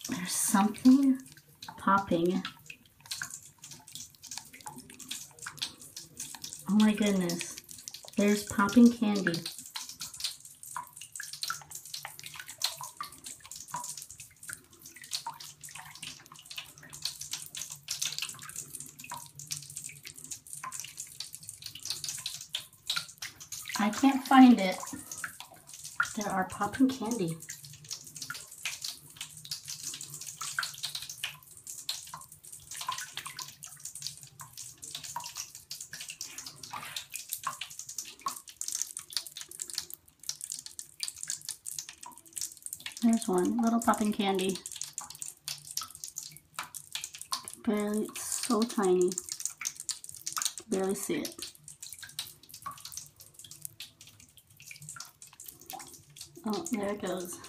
There's something popping. Oh my goodness. There's popping candy. I can't find it. There are popping candy. There's one little popping candy. Barely, it's so tiny. Barely see it. Oh, there it goes.